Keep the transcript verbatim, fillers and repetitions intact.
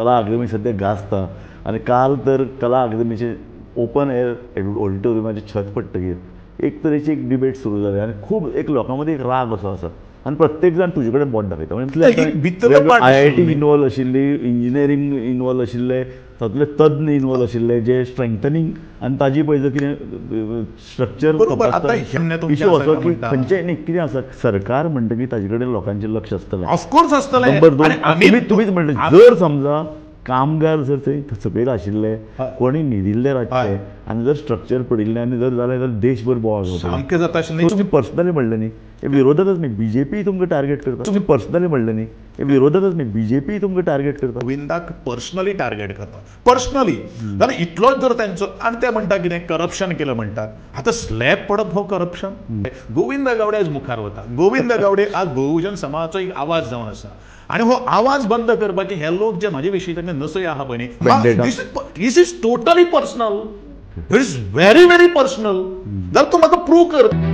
कला अकादमी सध्या गाजता आणि काल तर कला अकादमीचे ओपन एअर ऑडिटोरियमाचे छत पडटकीर एक तरेची एक डिबेट सुरू जाली आणि खूब एक लोकांमध्ये एक राग असो आसा आणि प्रत्येक जण तुजे कडेन बोट दाखयता म्हणजे आय आय टी इनवॉल्व आशिल्ली इंजिनियरींग इनवॉल्व आशिल्ले तातूंतले तज्ञ इनवॉल्व आशिल्ले जे स्ट्रेंथनींग आनी ताजी पळय जर कितें स्ट्रक्चर इश्यू असो की खंयचे न्ही कितें आसा सरकार म्हणटकीर ताजे कडेन लोकांचें लक्ष आसतलें ऑफकोर्स आसतलें नंबर दोन तुमी तुमीच म्हणटा जर समजा कामगार जर थंय सकयल आशिल्ले कोणी न्हिदिल्ले रातचे आनी जर स्ट्रक्चर पडिल्लें आनी जर जालें जाल्यार देशभर बोवाळ सामकें जाता आशिल्लें तुमी पर्सनली म्हणलें न्ही हे विरोधातच न्ही बीजेपी तुमकां टार्गेट करता तुमी पर्सनली म्हणलें न्ही हे विरोधातच न्ही बीजेपी तुमकां टार्गेट करता गोविंदाक पर्सनली टार्गेट करता पर्सनली जाल्यार इतलोच जर तेंचो आनी ते म्हणटा कितें करप्शन केलं म्हणटात आतां स्लॅब पडप हो करप्शन गोविंद गावडे आज मुखार वता गोविंद गावडे आज बहुजन समाजाचो एक आवाज जावन आसा आणि हो आवाज बंद करपाचे हे लोक जे माझे विशीं तांकां नसय आहा पळय न्ही this is totally personal it is very very personal जर तूं म्हाका प्रूव कर